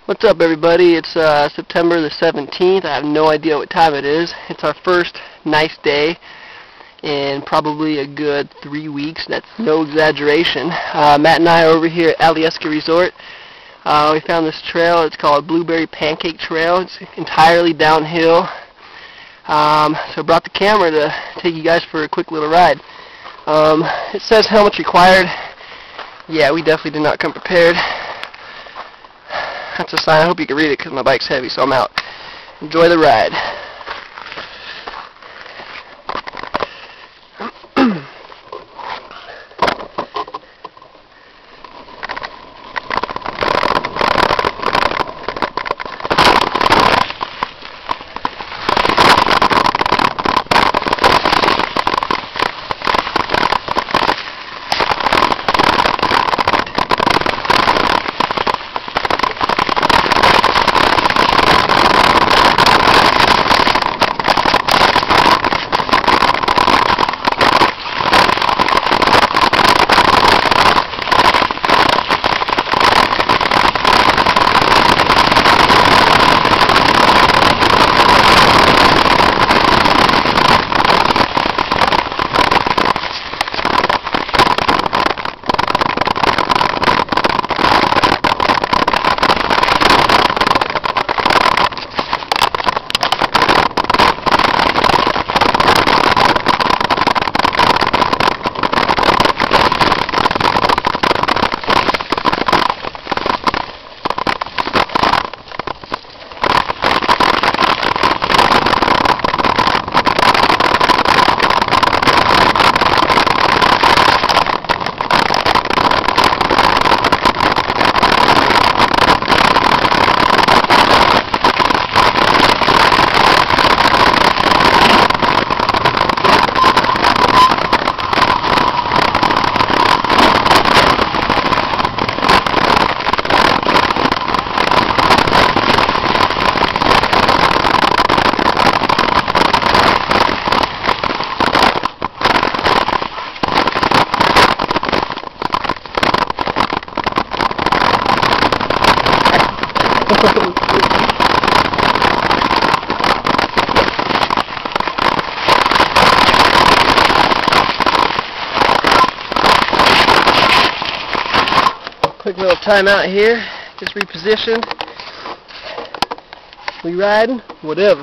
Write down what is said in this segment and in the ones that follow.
What's up, everybody? It's September the 17th. I have no idea what time it is. It's our first nice day in probably a good 3 weeks. That's no exaggeration. Matt and I are over here at Alyeska Resort. We found this trail. It's called Blueberry Pancake Trail. It's entirely downhill. So I brought the camera to take you guys for a quick little ride. It says helmets required. Yeah, we definitely did not come prepared. That's a sign. I hope you can read it because my bike's heavy, so I'm out. Enjoy the ride. Quick little timeout here. Just repositioned. We riding? Whatever.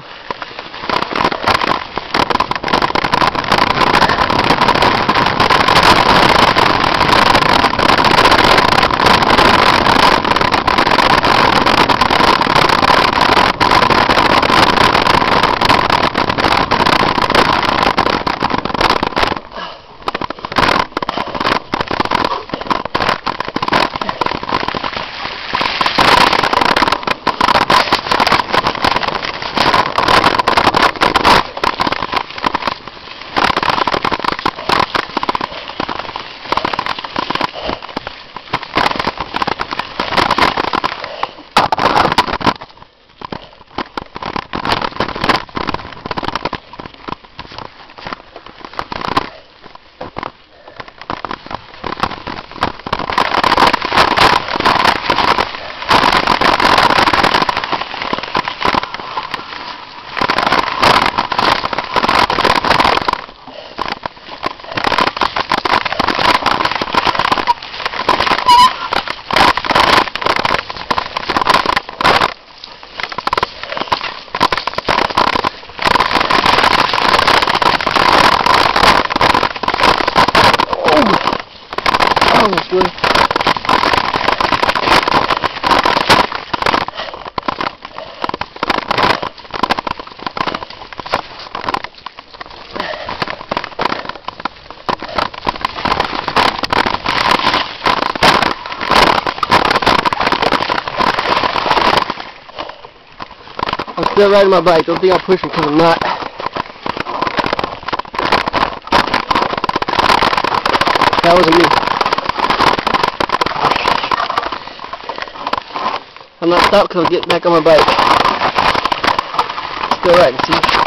Honestly. I'm still riding my bike. Don't think I'm pushing because I'm not. That wasn't me. I'm not stopped because I'm getting back on my bike. Still riding, see?